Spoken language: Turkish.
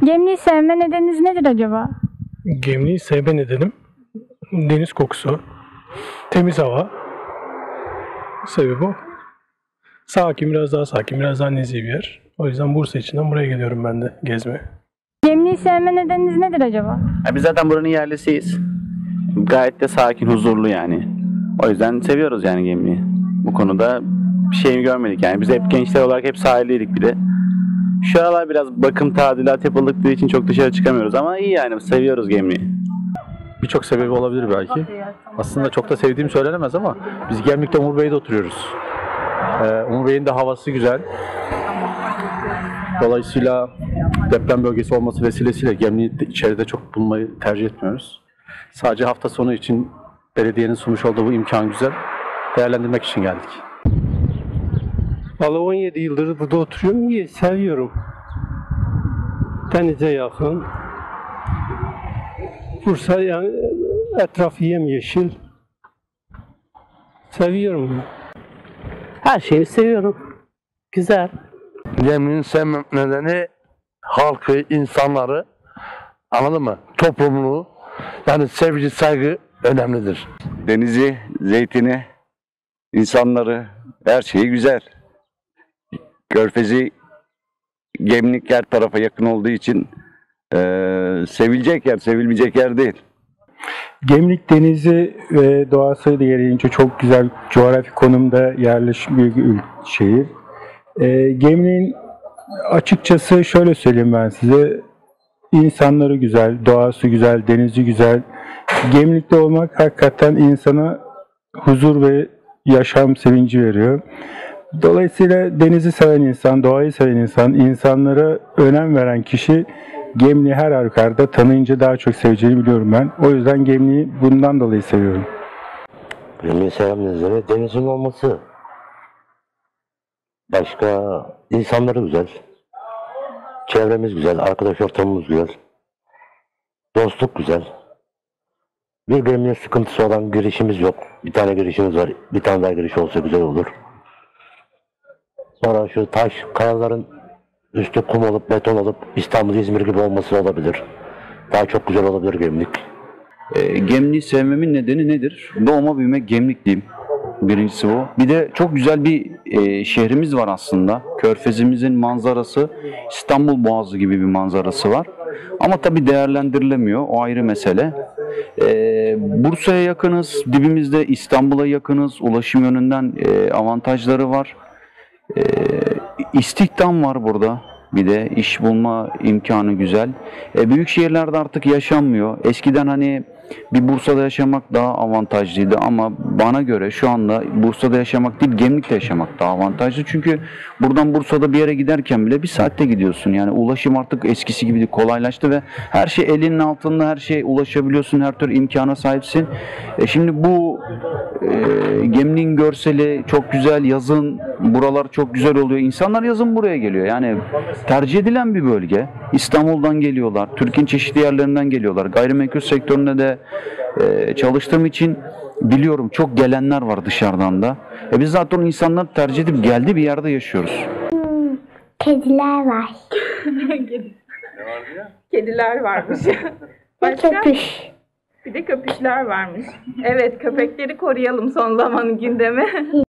Gemliği sevme nedeniniz nedir acaba? Gemliği sevme nedenim deniz kokusu, temiz hava. Sebebi o. Sakin, biraz daha sakin, biraz daha nezih bir yer. O yüzden Bursa içinden buraya geliyorum ben de gezmeye. Gemliği sevme nedeniniz nedir acaba? Biz zaten buranın yerlisiyiz. Gayet de sakin, huzurlu yani. O yüzden seviyoruz yani Gemliği. Bu konuda bir şey görmedik yani. Biz hep gençler olarak hep sahildeydik bir de. Şu aralar biraz bakım tadilat yapıldığı için çok dışarı çıkamıyoruz ama iyi yani seviyoruz Gemliği. Birçok sebebi olabilir belki. Aslında çok da sevdiğim söylenemez ama biz Gemlik'te Umur Bey'de oturuyoruz. Umur Bey'in de havası güzel. Dolayısıyla deprem bölgesi olması vesilesiyle Gemlik'i içeride çok bulmayı tercih etmiyoruz. Sadece hafta sonu için belediyenin sunmuş olduğu bu imkan güzel. Değerlendirmek için geldik. Vallahi 17 yıldır burada oturuyorum. İyi, seviyorum. Denize yakın. Bursa yani etrafı yemyeşil. Seviyorum. Her şeyi seviyorum. Güzel. Gemliğin sevmem nedeni halkı, insanları, anladın mı? Toplumunu, yani sevgi, saygı önemlidir. Denizi, zeytini, insanları, her şeyi güzel. Körfezi, Gemlik her tarafa yakın olduğu için sevilecek yer, sevilmeyecek yer değil. Gemlik denizi ve doğası gereğince çok güzel coğrafi konumda yerleşik bir şehir. Gemlik'in açıkçası şöyle söyleyeyim ben size, insanları güzel, doğası güzel, denizi güzel. Gemlik'te olmak hakikaten insana huzur ve yaşam sevinci veriyor. Dolayısıyla denizi seven insan, doğayı seven insan, insanlara önem veren kişi Gemliği her halükarda tanıyınca daha çok seveceğini biliyorum ben. O yüzden Gemliği bundan dolayı seviyorum. Gemliği seven nedeni denizin olması. Başka insanları güzel. Çevremiz güzel, arkadaş ortamımız güzel. Dostluk güzel. Birbirine sıkıntısı olan girişimiz yok. Bir tane girişimiz var. Bir tane daha giriş olsa güzel olur. Sonra şu taş, kayaların üstü kum olup, beton olup İstanbul, İzmir gibi olması olabilir. Daha çok güzel olabilir Gemlik. Gemliği sevmemin nedeni nedir? Doğma büyüme Gemlikliyim. Birincisi bu. Bir de çok güzel bir şehrimiz var aslında. Körfezimizin manzarası İstanbul Boğazı gibi bir manzarası var. Ama tabii değerlendirilemiyor. O ayrı mesele. Bursa'ya yakınız. Dibimizde İstanbul'a yakınız. Ulaşım yönünden avantajları var. İstihdam var burada. Bir de iş bulma imkanı güzel. Büyük şehirlerde artık yaşanmıyor. Eskiden hani bir Bursa'da yaşamak daha avantajlıydı ama bana göre şu anda Bursa'da yaşamak değil Gemlik'te yaşamak daha avantajlı. Çünkü buradan Bursa'da bir yere giderken bile bir saatte gidiyorsun. Yani ulaşım artık eskisi gibi kolaylaştı ve her şey elinin altında, her şeye ulaşabiliyorsun, her türlü imkana sahipsin. Şimdi bu Gemlik'in görseli çok güzel, yazın buralar çok güzel oluyor. İnsanlar yazın buraya geliyor. Yani tercih edilen bir bölge. İstanbul'dan geliyorlar, Türkiye'nin çeşitli yerlerinden geliyorlar. Gayrimenkul sektöründe de çalıştığım için biliyorum çok gelenler var dışarıdan da. Biz zaten o insanlar tercih edip geldiği bir yerde yaşıyoruz. Kediler var. Kediler varmış. Ve köpüş. Bir de köpüşler varmış. Evet, köpekleri koruyalım son zamanın gündemi.